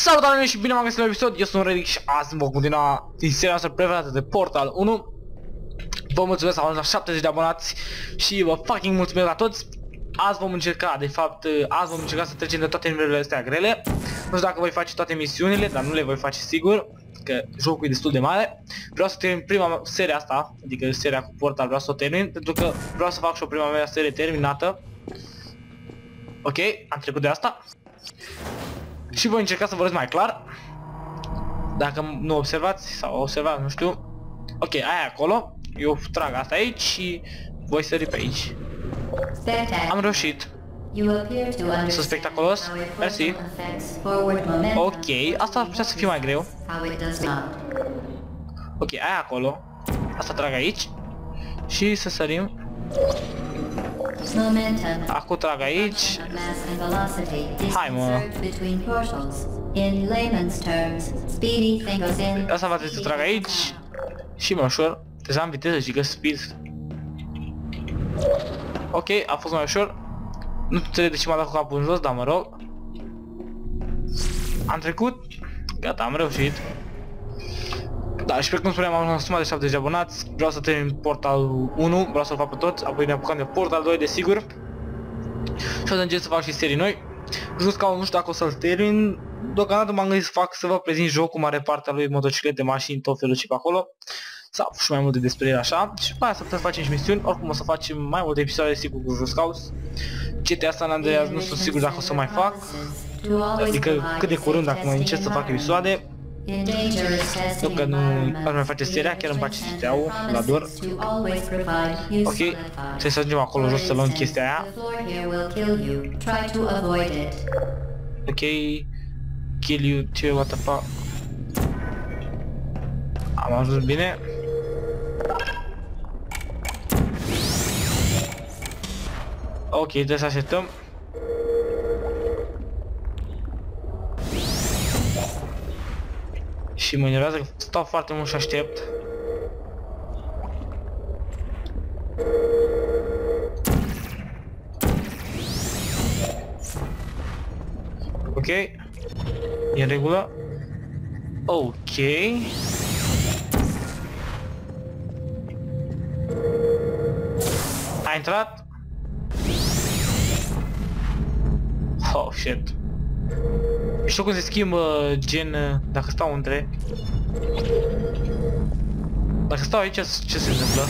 Salutare și bine m-am găsit la episod, eu sunt Redic și azi vom continua din seria noastră preferată de Portal 1. Vă mulțumesc, am ajuns la 70 de abonați și vă fucking mulțumesc la toți. Azi vom încerca, de fapt, să trecem de toate nivelurile astea grele. Nu știu dacă voi face toate misiunile, dar nu le voi face sigur, că jocul e destul de mare. Vreau să termin prima serie asta, adică seria cu Portal, vreau să o termin, pentru că vreau să fac și o prima mea serie terminată. Ok, am trecut de asta. Și voi încerca să vorbesc mai clar. Dacă nu observați sau observați, nu știu. Ok, aia acolo. Eu trag asta aici și voi sări pe aici. Am reușit. Sunt spectaculos. Mersi. Ok, asta ar putea să fie mai greu. Ok, aia acolo. Asta trag aici. Și să sărim. Acum trag aici. Hai mă. Asta va trebui să trag aici. Și mai ușor. Trebuie să am viteză și că speed. Ok, a fost mai ușor. Nu înțeleg de ce m-a dat cu capul în jos, dar mă rog. Am trecut. Gata, am reușit. Da, și pe cum spuneam, am ajuns de 70 de abonați. Vreau să termin Portal 1, vreau să-l fac pe toți. Apoi ne apucăm de Portal 2, desigur. Și o să încerc să fac și serii noi. Just că nu știu dacă o să-l termin. Deocamdată m-am gândit să vă prezint jocul, mare parte a lui, motociclete, mașini, tot felul și pe acolo. Sau și mai multe despre el așa. Și după aia să putem face și misiuni. Oricum o să facem mai multe episoade, sigur, cu Just Cause. GTA San Andreas nu sunt sigur dacă o să mai fac. Adică cât de curând, dacă mă încerc să fac episoade. Nu că nu aș mai face seria, chiar îmi place GTA-ul, îl ador. Ok, trebuie să ajungem acolo jos să luăm chestia aia. Ok, kill you, ce, what the fuck. Am ajuns bine. Ok, trebuie să așteptăm. Și mă enervează că stau foarte mult și aștept. Ok. E în regulă. Ok. A intrat? Oh, shit. Știu cum se schimbă, gen, dacă stau între... Dacă stau aici, ce se întâmplă?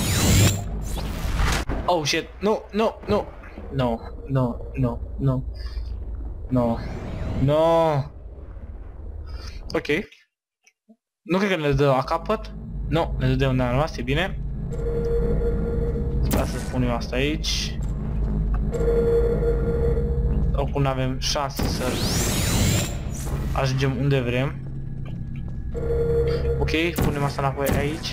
Oh, shit, nu, nu, nu. No, no, no, no. No. No. Ok. Nu cred că ne dă la capăt. Nu, ne dă de unde am rămas, e bine. Sper să spun eu asta aici. Oricum n-avem șanse să ajungem unde vrem. Ok, punem asta înapoi aici.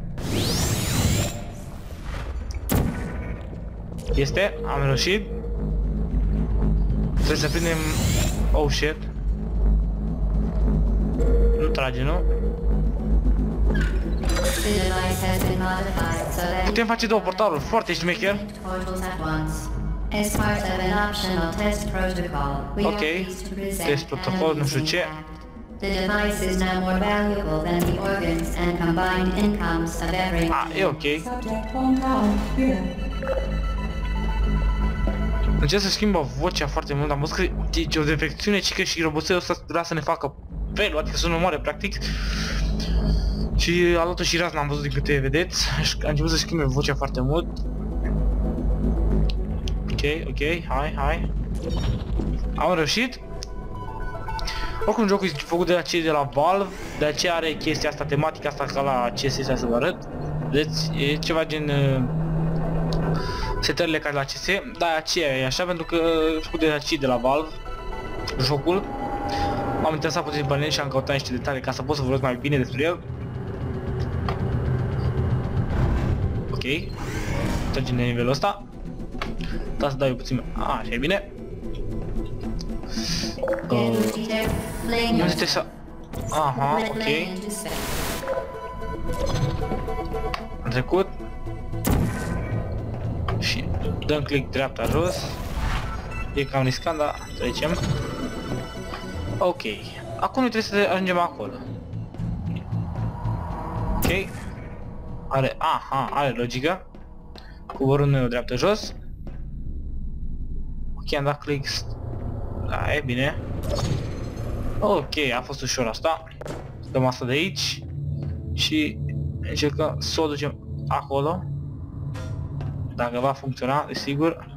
Este, am reușit. Trebuie să prindem... Oh shit. Nu trage, nu? Putem face două portaluri, foarte șmecher. Ok, test protocol, nu știu ce. E ok. Încerc să schimbă vocea foarte mult, am văzut că e o defecțiune, ci că și roboțelul ăsta vrea să ne facă felul, adică să nu moare practic. Și a luat-o și razna, am văzut din câte vedeți, a început să schimbe vocea foarte mult. Ok, hai. Am reușit. Oricum jocul e făcut de cei de la Valve, de aceea are chestia asta, tematica asta ca la CS, să vă arăt. Vedeți, e ceva gen setările ca la CS, dar aceea e așa pentru că e făcut de cei de la Valve, jocul. M-am interesat puțin pe net și am căutat niște detalii ca să pot să vorbesc mai bine despre el. Ok, tragem de nivelul ăsta. Da, să dau eu puțin. Așa e bine. Nu zice să... Aha, ok. Am trecut. Și dăm click dreapta jos. E cam riscant, dar trecem. Ok, acum noi trebuie să ajungem acolo. Ok. Are logică. Coborâm noi o dreaptă jos. Ok, am dat click. Da, e bine. Ok, a fost ușor asta. Dăm asta de aici. Și încercăm să o ducem acolo. Dacă va funcționa, desigur.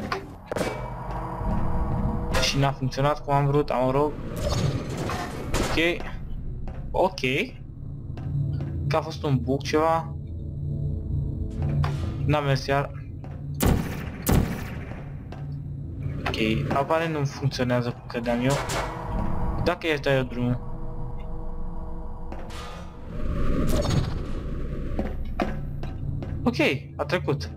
Și n-a funcționat cum am vrut, mă rog. Ok. Ok. Că a fost un bug ceva. N-a mers iar. Ok, apare nu funcționează cum credeam eu. Dacă i-aș da eu drumul. Ok, a trecut.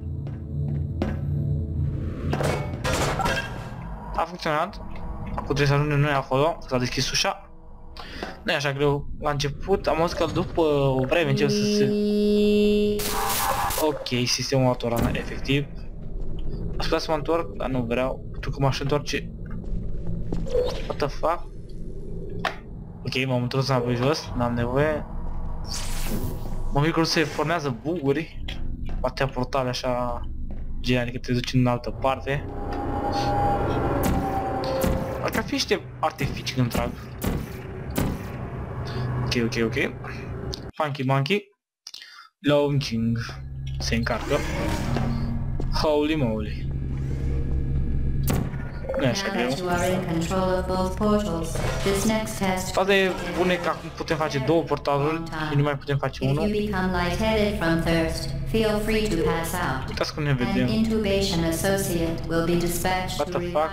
A funcționat. Acum trebuie să ajungem noi acolo, s-a deschis ușa. Nu e așa greu la început, am auzit că după o vreme încep să se... Ok, sistemul autorană, efectiv. Aș putea să mă întorc, dar nu vreau, pentru că m-aș întoarce. What the fuck? Ok, m-am întors înapoi jos, n-am nevoie. Mă mir că nu se formează buguri. Poate portale așa... gen, adică te duci în altă parte. Ar fi niște artificii când trag. Ok. Funky Monkey. Launching. Se încarcă. Holy moly. Nu e așa greu. Asta e bune că acum putem face două portaluri și nu mai putem face unul. Uitați cum ne vedem. What the fuck?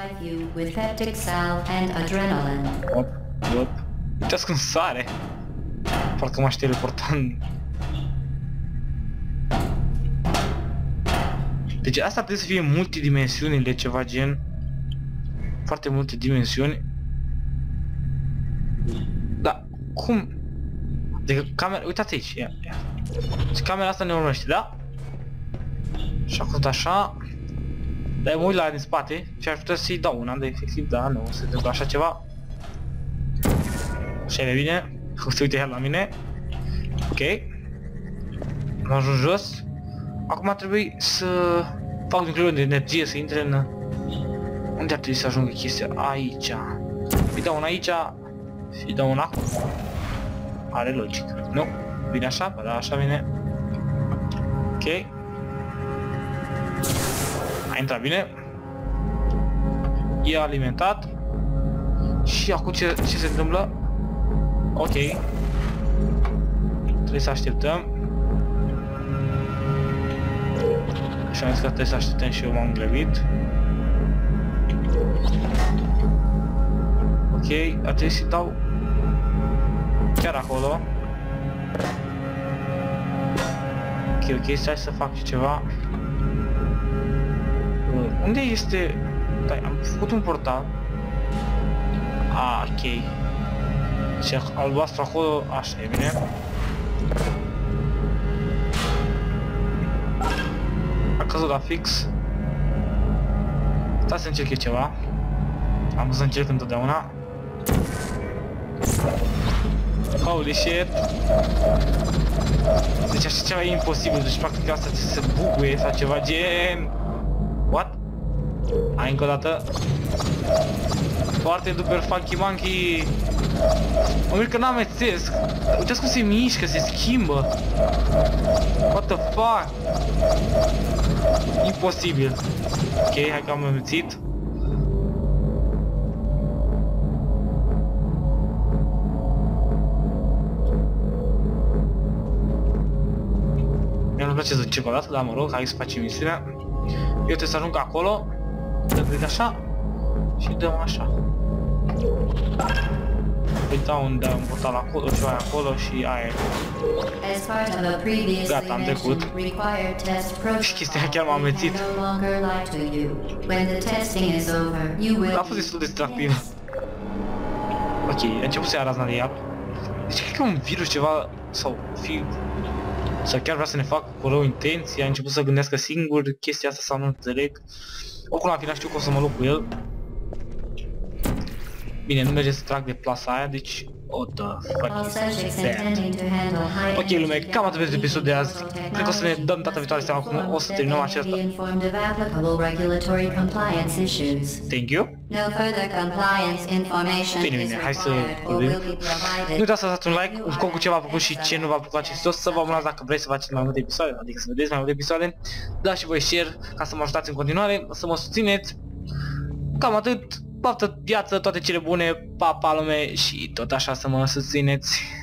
Op. Uitați cum sare. Parcă m-aș teleportant. Deci asta trebuie să fie multidimensiunile, ceva gen. Foarte multe dimensiuni. Da, cum? Deci camera, uitați aici, ia. Și camera asta ne urmărește, da? Și acum așa. Dar mă uit la din spate și aș putea să-i dau una, de efectiv, da, nu se întâmplă așa ceva. Așa e bine, o să uite la mine. Ok. Am ajuns jos. Acum trebuie să fac un clip de energie, să intre în... Unde ar trebui să ajungă chestia? Aici. Îi dau una aici și dau una acolo. Are logică. Nu? Vine așa? Ba da, așa vine. Ok. A intrat bine. E alimentat. Și acum ce se întâmplă? Ok. Trebuie să așteptăm. Și am zis că trebuie să așteptăm și eu m-am grăbit. Ok, ar trebui să-i dau chiar acolo. Ok, stai să fac ceva. Unde este... Stai, am făcut un portal. Ok. Și albastru acolo, așa e bine. A căzut la fix. Stai să încerc eu ceva. Am vrut să încerc întotdeauna. Holy shit. Deci așa ceva e imposibil, deci practic asta se buguie sau ceva gen... What? Hai încă o dată. Foarte duper Funky Monkey. Mă mir că n-amețesc. Uitați cum se mișcă, se schimbă. What the fuck? Imposibil. Ok, hai că am amețit. Mi-ar place să duc ceva dată, dar mă rog, hai să facem misiunea. Eu trebuie să ajung acolo. Dăm click așa. Și dăm așa. Păi dau un portal acolo, ceva acolo și aia. Gata, am trecut. Și chestia chiar m-a amețit. A fost destul de distractiv. Ok, a început să ia razna de ea. Deci cred că un virus ceva sau fi... Sau chiar vrea să ne facă cu rău intenție, a început să gândească singur chestia asta sau nu înțeleg. Oricum la final știu că o să mă lupt cu el. Bine, nu merge să trag de plasa aia, deci... What the fuck is that? Ok, lume, cam atât pentru episodul de azi. Cred că o să ne dăm data viitoare seama cum o să terminăm acesta. Thank you. Bine, hai să vorbim. Nu uitați să dați un like, un com cu ce v-a plăcut și ce nu v-a plăcut acest video, să vă abonați dacă vreți să faceți mai multe episoade, adică să vedeți mai multe episoade. Dați și voi share ca să mă ajutați în continuare, să mă susțineți. Cam atât. Baftă viață, toate cele bune, pa, pa lume și tot așa să mă susțineți.